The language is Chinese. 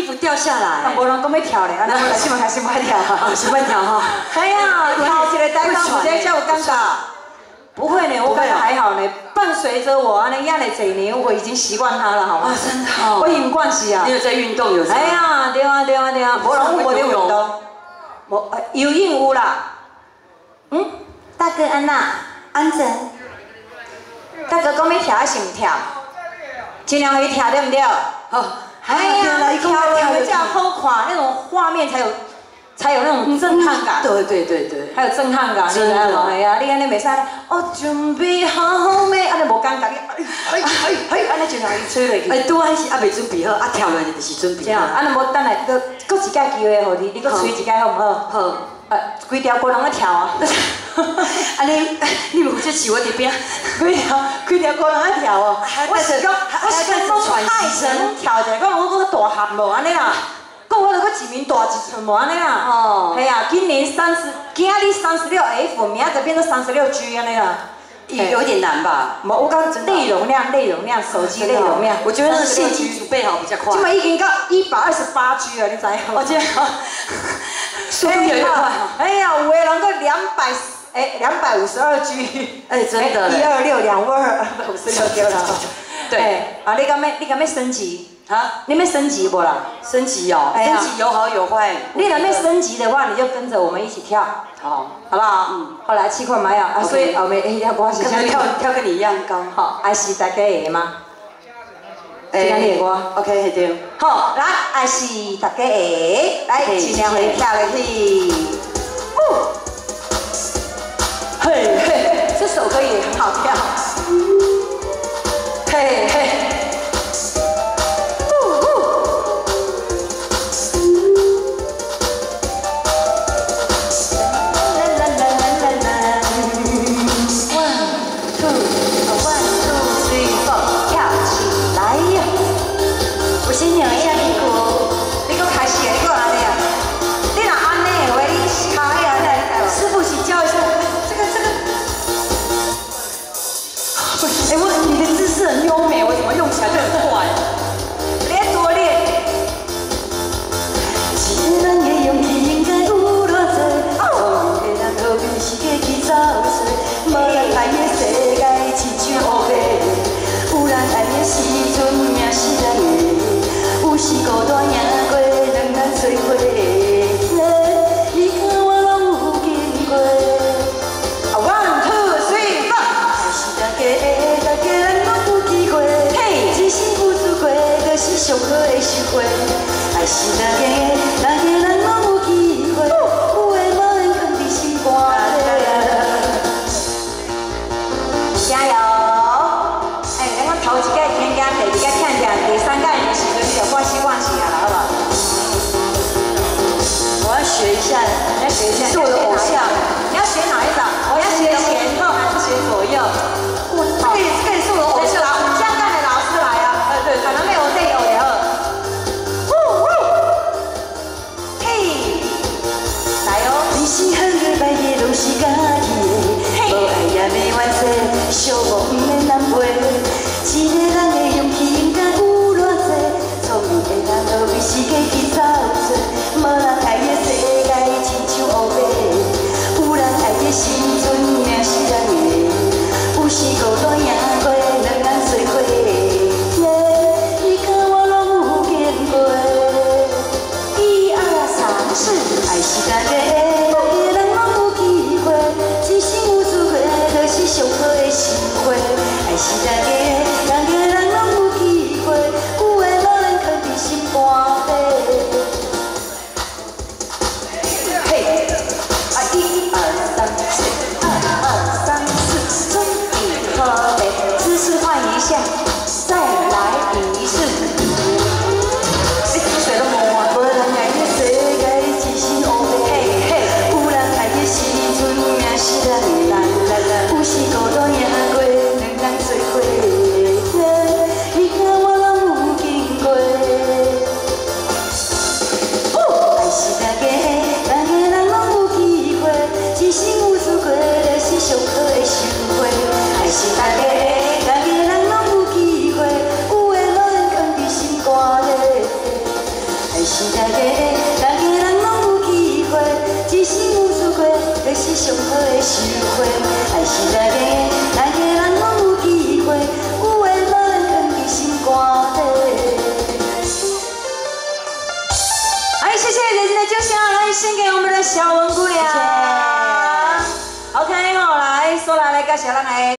衣服掉下来。 无人讲要跳咧，安尼我来先开始买跳哈， 先慢跳哈。 哎呀，跳一个台港舞这叫有尴尬。不会呢，我感觉还好呢。伴随着我安尼压了几年，我已经习惯它了，好吗？ 真的哦。 我已经惯习啊。 你有在运动有？ 哎呀，对啊对啊对啊，无人有无咧运动。无游泳有啦。嗯，大哥安娜，安整。大哥讲要跳是唔跳？尽量去跳对不对？ 哦。 哎呀，跳了这样好看，那种画面才有那种震撼感。 对， 还有震撼感，你知道吗？哎呀，你安尼袂使，我准备好未？安尼无尴尬，你安尼就让伊吹落去。 哎，拄还是还未准备好，啊跳落去就是准备好。 安尼无等来，搁一届机会互你，你搁吹一届好唔好？ 好。 规条个人在跳啊！ 安尼，你有这起我这边， 规条个人在跳哦。我是讲太神跳者，讲我大汉无安尼啦。讲我著搁一面大一寸无安尼啦。哦。系啊，今日36F， 明仔载变成36G 安尼啦。 有点难吧？ 我刚内容量，手机内容量。 我觉得那个现金储备好比较快。 今麦已经到128G 了，你知影？ 我这样。速度越快。 哎呀，有的人搁252G。哎， 真的。 126，252，56对啦。对。啊，你敢要升级？啊？你要升级不啦？ 升级哦。升级有好有坏。 你若要升级的话，你就跟着我们一起跳。好，好不好？嗯。后来试看卖啊，所以后面那歌是啥？ 跳跟你一样高。 好，爱是大家的吗？今天你的歌 ，OK， 对。 好，来，爱是大家的，来，尽量会跳落去。嘿嘿，这首歌也很好跳。嘿嘿。很优美，我怎么用起来就很快？你要多练。一个人的勇气应该有偌多，聪明的人何必是过去走错？无人爱的世界亲像乌白，有人爱的时阵命是人的，有时孤单赢过两难做伙。你看我拢有经过。1 2 3 4，还是大家人拢。一生付出过，就是上好的收获。爱是大家人拢有机会，有的无缘放伫心肝底。加油！哎，咱讲头一届天骄，第二届欠奖，第三届的时阵你就欢喜啊，好不好？我要学一下，你要学一下，是我的偶像。你要学哪一种？我要学前后还是学左右？这个也是我的偶像。可能没有队友的嘿，来哦！你是好的歹的拢是家己的，无爱也袂完世，寂寞不免难陪。一个人的勇气应该有偌多，聪明的人何必是过去走错？无人爱的世界亲像乌白，有人爱的时阵命是人的，有时孤单赢过两难做伙。爱是大家的，人拢有机会，一生有做过，就是上好的收获。爱是大家人拢有机会，有的无缘藏伫心肝底。嘿，啊1 2 3 4，1 2 3 4，春雨和美，只是大家人拢有机会，只是有错过，就是上好的收获。爱是大家人拢有机会，有的无的藏伫心肝底。 哎，谢谢热情的掌声，来献给我们的小文贵啊。OK， 好，来，说来介绍咱来。